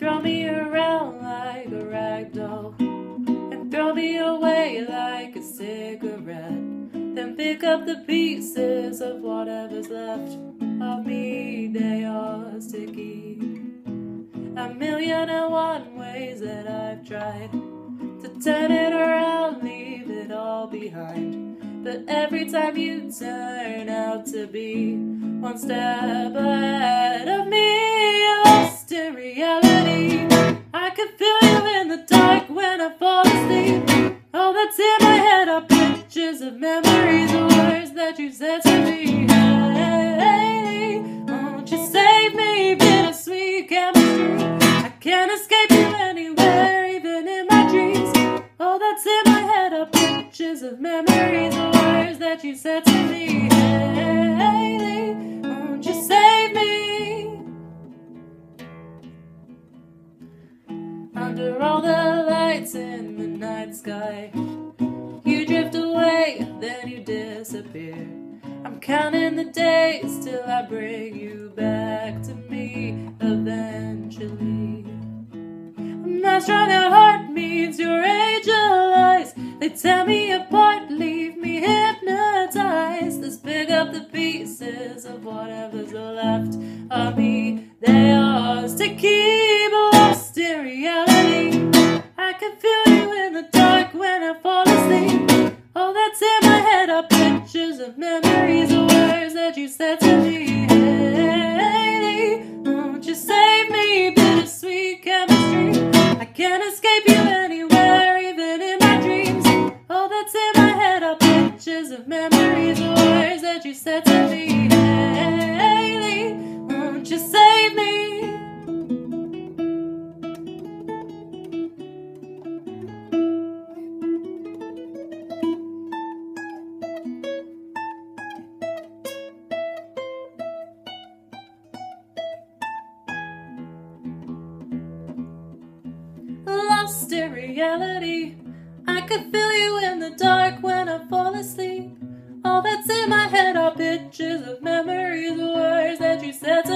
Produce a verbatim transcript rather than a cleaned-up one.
throw me around like a rag doll, and throw me away like a cigarette. Then pick up the pieces of whatever's left of me, they yours to keep. A million and one ways that I've tried to turn it around, leave it all behind, but every time you turn out to be one step ahead of me. Lost in reality, I could feel you in the dark when I fall asleep. All that's in my head are pictures of memories, the words that you said to me. Hey, won't you save me? Bittersweet chemistry, I can't escape you anywhere, even in my dreams. All that's in my head are pictures of memories, the words that you said to me. Hey, won't you save me? Under all the lights in the night sky, you drift away, then you disappear. I'm counting the days till I bring you back to me eventually. My strung out heart meets your angel eyes, they tear me apart, leave me hypnotized. Let's pick up the pieces of whatever's left of me, they yours to keep. Lost in reality, I can feel you in the dark when I fall asleep. All that's in my head are pictures of memories, the words that you said to me. Hey, won't you save me? Bittersweet chemistry, I can't escape you anywhere, even in my dreams. All that's in my head are pictures of memories, the words that you said to me. Hey, won't you save me? Lost in reality, I could feel you in the dark when I fall asleep. All that's in my head are pictures of memories, the words that you said to